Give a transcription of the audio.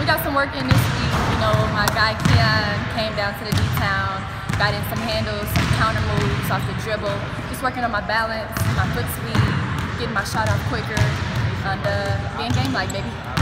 got some work in this week. You know, my guy Kieon came down to the D-Town, got in some handles, some counter moves off the dribble. Just working on my balance, my foot speed, getting my shot off quicker, and being game-like, baby.